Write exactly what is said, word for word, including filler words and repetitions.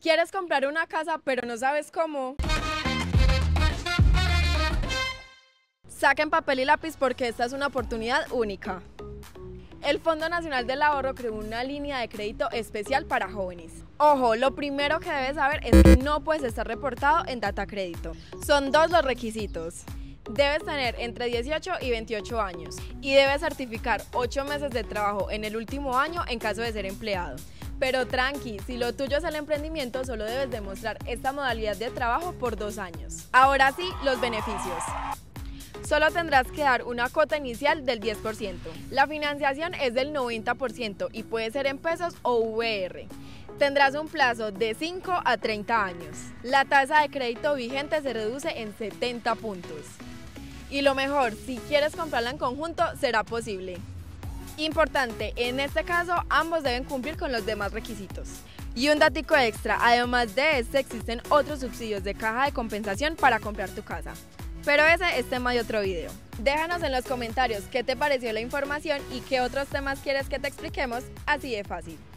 ¿Quieres comprar una casa pero no sabes cómo? Saquen papel y lápiz porque esta es una oportunidad única. El Fondo Nacional del Ahorro creó una línea de crédito especial para jóvenes. Ojo, lo primero que debes saber es que no puedes estar reportado en Data Crédito. Son dos los requisitos. Debes tener entre dieciocho y veintiocho años y debes certificar ocho meses de trabajo en el último año en caso de ser empleado. Pero tranqui, si lo tuyo es el emprendimiento, solo debes demostrar esta modalidad de trabajo por dos años. Ahora sí, los beneficios. Solo tendrás que dar una cuota inicial del diez por ciento. La financiación es del noventa por ciento y puede ser en pesos o V R. Tendrás un plazo de cinco a treinta años. La tasa de crédito vigente se reduce en setenta puntos. Y lo mejor, si quieres comprarla en conjunto, será posible. Importante, en este caso, ambos deben cumplir con los demás requisitos. Y un datico extra, además de este, existen otros subsidios de caja de compensación para comprar tu casa. Pero ese es tema de otro video. Déjanos en los comentarios qué te pareció la información y qué otros temas quieres que te expliquemos así de fácil.